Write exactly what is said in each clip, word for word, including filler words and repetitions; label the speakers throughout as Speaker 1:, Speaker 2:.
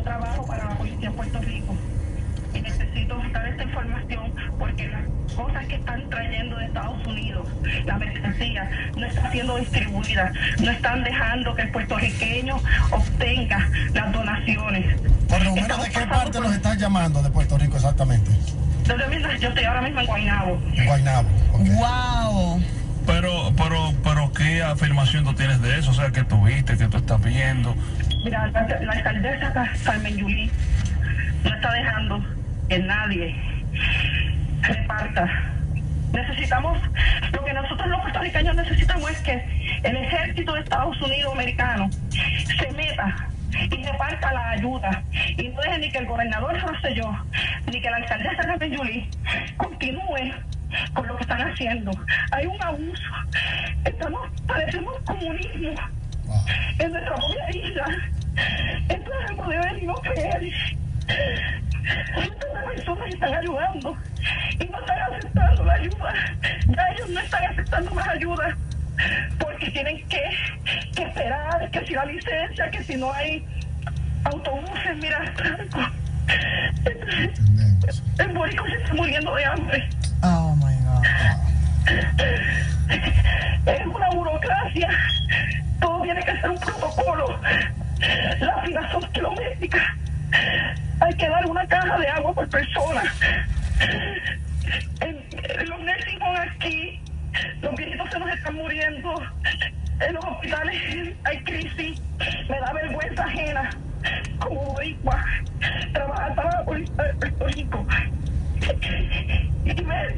Speaker 1: trabajo para la policía de Puerto Rico y necesito dar esta información porque las cosas que están trayendo de Estados Unidos, la mercancía, no está siendo distribuida, no están dejando que el puertorriqueño obtenga las donaciones.
Speaker 2: Por lo menos, ¿de qué parte por... nos estás llamando de Puerto Rico exactamente?
Speaker 1: Yo estoy ahora mismo en Guaynabo.
Speaker 2: En Guaynabo, okay.
Speaker 3: Wow.
Speaker 4: Pero, pero, pero, ¿qué afirmación tú tienes de eso? O sea, ¿qué tú viste, qué tú estás viendo?
Speaker 1: Mira, la, la alcaldesa Carmen Yulín no está dejando que nadie reparta. Necesitamos, lo que nosotros los puertorriqueños necesitamos es que el ejército de Estados Unidos americano se meta y reparta la ayuda y no deje ni que el gobernador Rosselló ni que la alcaldesa Carmen Yulín continúe con lo que están haciendo. Hay un abuso, estamos padecemos comunismo wow. en nuestra propia isla. Esto debemos de ver y no creer. Estas personas están ayudando y no están aceptando la ayuda. Ya ellos no están aceptando más ayuda porque tienen que, que esperar que si la licencia, que si no hay autobuses, mira, el boricua se está muriendo de hambre.
Speaker 3: Oh my God.
Speaker 1: Es una burocracia, todo tiene que ser un protocolo. Las filas son kilométricas. Hay que dar una caja de agua por persona. En, en los nursing homes aquí, los viejitos se nos están muriendo. En los hospitales hay crisis. Me da vergüenza ajena como boricua trabajar para la policía de Puerto Rico y ver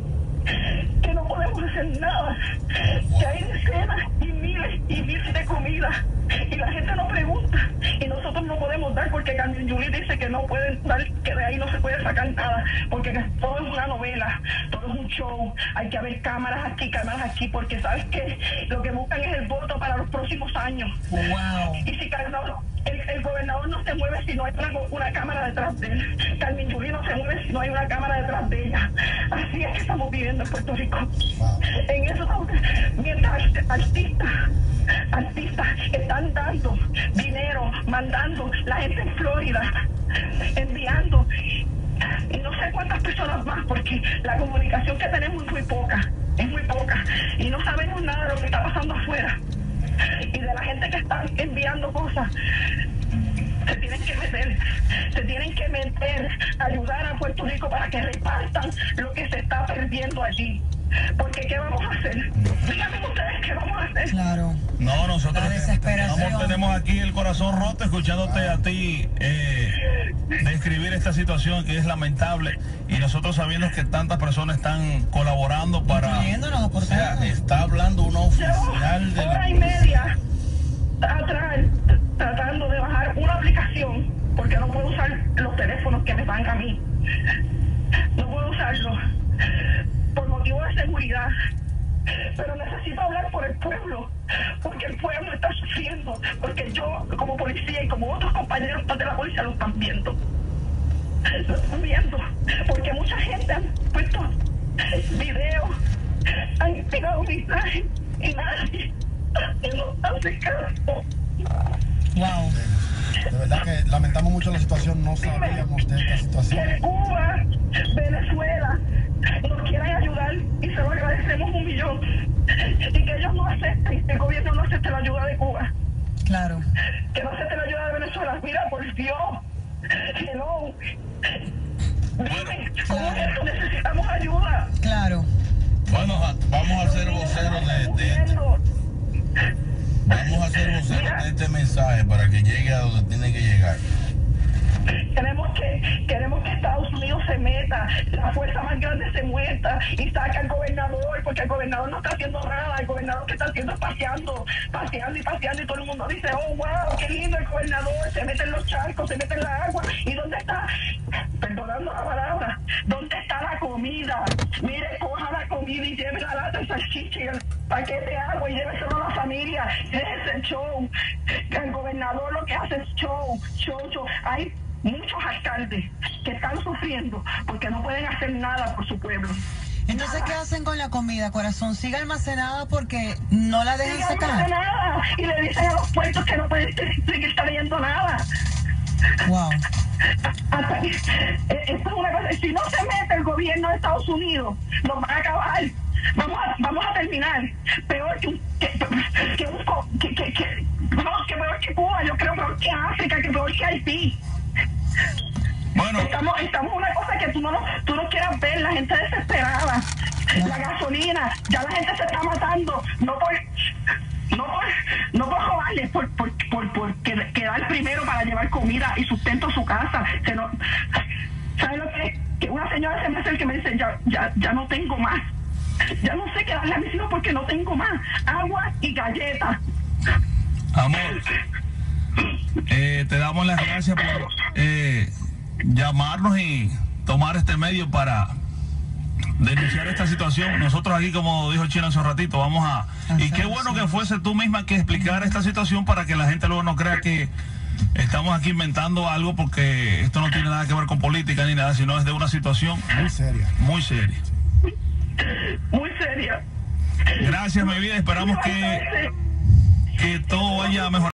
Speaker 1: que no podemos hacer nada, que hay decenas y miles y miles de comidas y la gente no pregunta y nosotros no podemos dar porque Carmen Yulín dice que no pueden dar, que de ahí no se puede sacar nada porque todo es una novela, todo es un show, hay que haber cámaras aquí, cámaras aquí, porque sabes que lo que buscan es el voto para los próximos años.
Speaker 3: Wow.
Speaker 1: Y si Carmen, el, el gobernador no se mueve si no hay una, una cámara detrás de él, Carmen Yulín no se mueve si no hay una cámara detrás de ella. Así es que estamos viviendo en Puerto Rico. Wow. En eso estamos, mientras artistas artistas están dando dinero, mandando la gente en Florida, enviando y no sé cuántas personas más, porque la comunicación que tenemos es muy poca, es muy poca y no sabemos nada de lo que está pasando afuera y de la gente que está enviando cosas. Se tienen que meter, se tienen que meter, ayudar a Puerto Rico para que repartan lo que se está perdiendo allí. Porque ¿qué vamos a hacer? Díganme ustedes qué vamos a hacer.
Speaker 3: Claro.
Speaker 4: No, nosotros
Speaker 3: la desesperación.
Speaker 4: Tenemos, tenemos aquí el corazón roto escuchándote a ti eh, describir esta situación que es lamentable y nosotros sabiendo que tantas personas están colaborando para...
Speaker 3: O
Speaker 4: sea, está hablando una oficial de
Speaker 1: hora
Speaker 4: la...
Speaker 1: y media atrás tratando de bajar una aplicación porque no puedo usar los teléfonos que me dan a mí. No puedo usarlos por motivo de seguridad, pero necesito hablar por el pueblo, porque el pueblo está sufriendo, porque yo como policía y como otros compañeros de la policía lo están viendo, lo están viendo, porque mucha gente ha puesto videos, han inspirado mensajes y nadie nos hace caso.
Speaker 3: Wow.
Speaker 2: De verdad que lamentamos mucho la situación, no sabíamos de esta situación.
Speaker 1: Que Cuba, Venezuela nos quieran ayudar y se lo agradecemos un millón y que ellos no acepten, el gobierno no acepte la ayuda de Cuba,
Speaker 3: Claro.
Speaker 1: que no acepte la ayuda de Venezuela. Mira, por Dios, hello, dime, ¿cómo es eso? Necesitamos ayuda.
Speaker 3: Claro.
Speaker 4: Bueno, vamos a ser voceros de, de esto. Vamos a ser voceros de este mensaje para que llegue a donde tiene que llegar.
Speaker 1: Queremos que, queremos que Estados Unidos se meta, la fuerza más grande se muerta y saque al gobernador, porque el gobernador no está haciendo nada, el gobernador que está haciendo es paseando, paseando y paseando y todo el mundo dice, oh wow, qué lindo el gobernador, se mete en los charcos, se mete en la agua. ¿Y dónde está? Perdonando la palabra, ¿dónde está la comida? Mire, coja la comida y lleve la lata, el salchicha y el paquete de agua y lléveselo a la familia. Ese es el show. El gobernador lo que hace es show, show, show. Hay muchos alcaldes que están sufriendo porque no pueden hacer nada por su pueblo.
Speaker 3: Entonces, ¿qué hacen con la comida, corazón? ¿Sigue almacenada porque no la dejan
Speaker 1: Sigue
Speaker 3: sacar?
Speaker 1: almacenada y le dicen a los puertos que no pueden seguir trayendo nada.
Speaker 3: Wow.
Speaker 1: Hasta, eh, esto es una cosa, si no se mete el gobierno de Estados Unidos, nos van a acabar. Vamos a, vamos a terminar peor que un, que, que, un, que, que, que, no, que peor que Cuba, yo creo peor que África, que peor que Haití.
Speaker 4: Bueno,
Speaker 1: estamos, estamos una cosa que tú no, tú no quieras ver, la gente desesperada, la gasolina, ya la gente se está matando, no por, no por, no por joderles, por, por, por, por quedar primero para llevar comida y sustento a su casa. Que no, ¿sabes lo que es? Que una señora se me acerca y me dice, ya, ya, ya no tengo más. Ya no sé qué darle a mis hijos porque no tengo más. Agua y galletas.
Speaker 4: amor, eh, te damos las gracias por eh, llamarnos y tomar este medio para denunciar esta situación. Nosotros aquí, como dijo Chino hace un ratito, vamos a... Y qué bueno que fuese tú misma que explicara esta situación para que la gente luego no crea que estamos aquí inventando algo, porque esto no tiene nada que ver con política ni nada, sino es de una situación
Speaker 2: Muy seria.
Speaker 4: muy seria.
Speaker 1: Muy seria.
Speaker 4: Gracias, mi vida. Esperamos que, que todo vaya a mejorar.